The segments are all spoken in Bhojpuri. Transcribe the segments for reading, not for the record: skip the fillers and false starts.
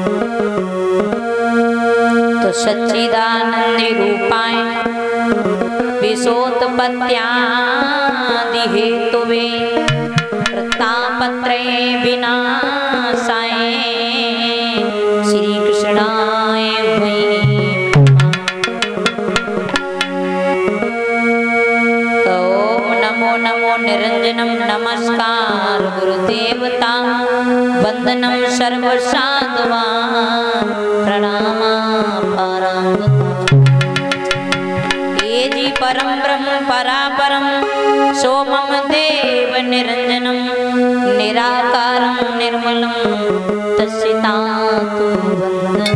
तो सच्चिदानंद रूपाय विशोत्पत्त्यादि हेतुवे प्रतापत्रय विनाशाय श्री कृष्णाय वै ओम नमो नमो निरंजनम नमस्कार गुरुदेवता वंदनम सर्वसाधुवान् प्रणाम जी परम ब्रह्म परापरम सोमम देव निरंजनम निराकारं निर्मलं तस्सितातु वंदनम्।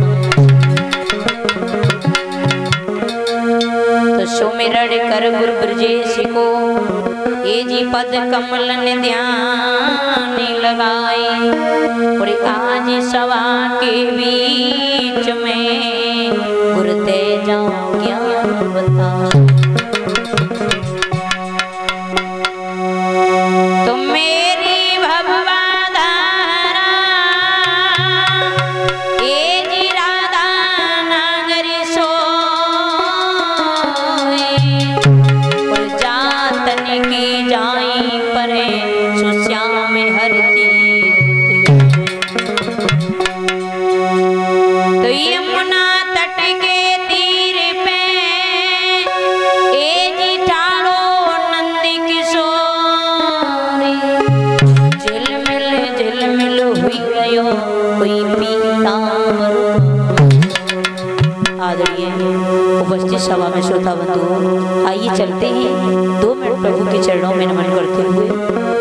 तो सुमिरन कर गुरु ब्रजेश को ये जी पद कमल ने ध्यान लगाई और आज सभा के बीच में गुरु दे जाओ ज्ञान बता। तो मेरी भवधारा ये जी राधा नागरी सोए और जातन की जाई परे सुश्याम हरती। तो यमुना तट के तीर पे ए जी ठाड़ो नंद किशोरी झिलमिल हुई गयो कोई पीतांबर। आदरणीय उपस्थित सभा में श्रोता बंधु, आइए चलते हैं 2 मिनट प्रभु के चरणों में नमन करते हुए।